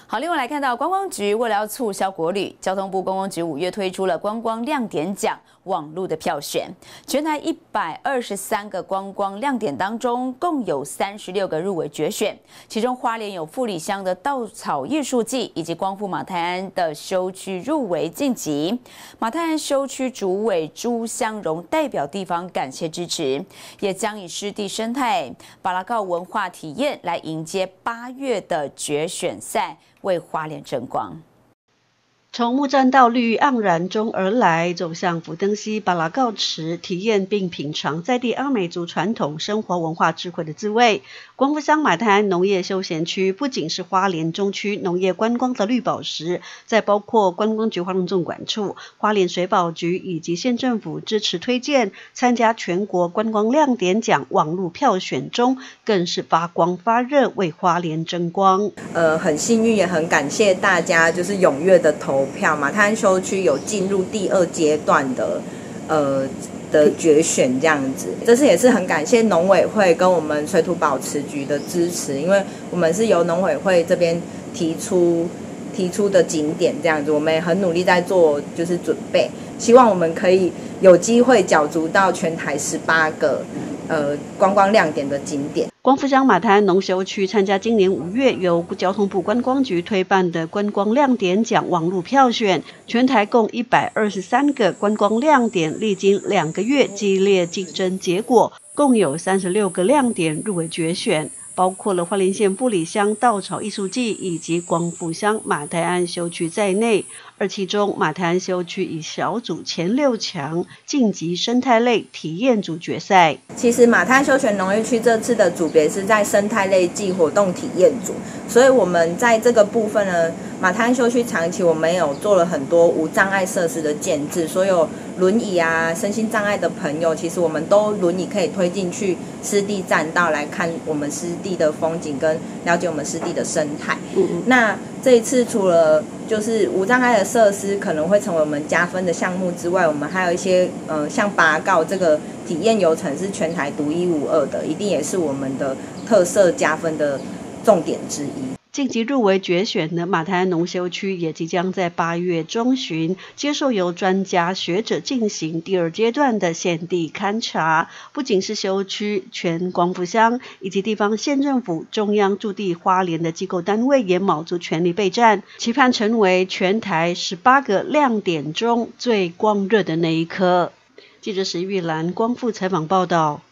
好，另外来看到观光局为了要促销国旅，交通部观光局5月推出了观光亮点奖网络的票选，全台123个观光亮点当中，共有36个入围决选，其中花莲有富里乡的稻草艺术季以及光复马太安的休区入围晋级。马太安休区主委朱香荣代表地方感谢支持，也将以湿地生态、巴拉告文化体验来迎接8月的决选赛。为花莲争光。 从木栈道绿意盎然中而来，走向福登溪巴拉告池，体验并品尝在地阿美族传统生活文化智慧的滋味。光复乡马太安农业休闲区不仅是花莲中区农业观光的绿宝石，在包括观光局花东纵管处、花莲水保局以及县政府支持推荐，参加全国观光亮点奖网络票选中，更是发光发热，为花莲争光。 很幸运，也很感谢大家就是踊跃的投票。马太安休区有进入第2阶段的决选这样子，这次也是很感谢农委会跟我们水土保持局的支持，因为我们是由农委会这边提出的景点这样子，我们也很努力在做就是准备，希望我们可以有机会角逐到全台18个观光亮点的景点。 光复乡马太安农休区参加今年5月由交通部观光局推办的观光亮点奖网络票选，全台共123个观光亮点，历经2个月激烈竞争，结果共有36个亮点入围决选，包括了花莲县富里乡稻草艺术季以及光复乡马太安休区在内。而其中马太安休区以小组前6强晋级生态类体验组决赛。 其实马太安休闲农业区这次的组别是在生态类暨活动体验组，所以我们在这个部分呢，马太安休区长期我们有做了很多无障碍设施的建制，所有轮椅啊、身心障碍的朋友，其实我们都轮椅可以推进去湿地栈道来看我们湿地的风景，跟了解我们湿地的生态。那这一次除了就是无障碍的设施可能会成为我们加分的项目之外，我们还有一些像巴拉告这个体验游程是全台独一无二的，一定也是我们的特色加分的重点之一。 晋级入围决选的马太安农休区也即将在8月中旬接受由专家学者进行第2阶段的现地勘察，不仅是休区，全光复乡以及地方县政府、中央驻地花莲的机构单位也卯足全力备战，期盼成为全台18个亮点中最光热的那一颗。记者史玉兰光复采访报道。